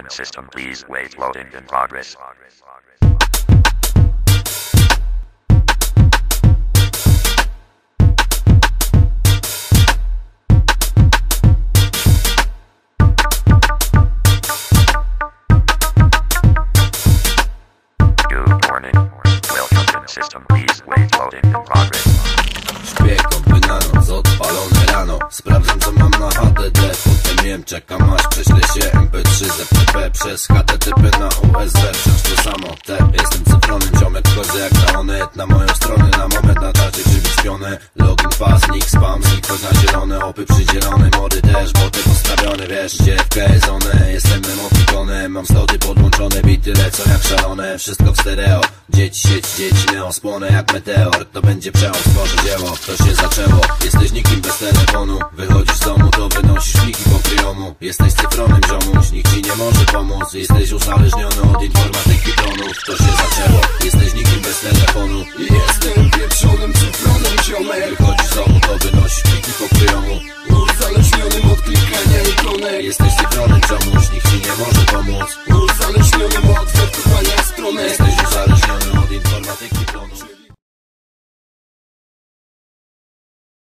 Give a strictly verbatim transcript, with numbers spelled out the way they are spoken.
open system, please wait, loading in progress. Good morning, welcome in system, please wait, loading in progress. Śpię kopy na noc, odpalone rano. Sprawdzam co mam na H D D. Potem jem, czekam aż prześlę się M P trzy z F T P przez H T T P na U S B. Wciąż to samo, te jestem cyfronym ziomek. Wchodzę jak na onet, na moją stronę. Na moment na czacie grzyby spione. Login, pass, nick, spam, zniknąć na zielone. Opy przydzielone, mody też, boty postawione. Wiesz, gdzie F K jest one, jestem emotikonem. Mam sloty podłączone, bity lecą jak szalone. Wszystko w stereo, dzieci, sieć, dzieci, neo. Spłonę jak meteor, to będzie przełom, stworzy dzieło. To się zaczęło, jesteś nikim bez telefonu. Wychodzisz z domu, to wynosisz pliki po kryjomu. Jesteś cyfronym ziomuś, nikt ci nie może pomóc. Jesteś uzależniony od informatyki tonów. To się zaczęło, jesteś nikim bez telefonu. Jestem pieprzonym cyfronym ziomek. Wychodzisz z domu, to wynosisz pliki po kryjomu. Uzależnionym od klikania ikonek. Jesteś cyfronym ziomuś, nikt ci nie może pomóc. Uzależnionym od wertowania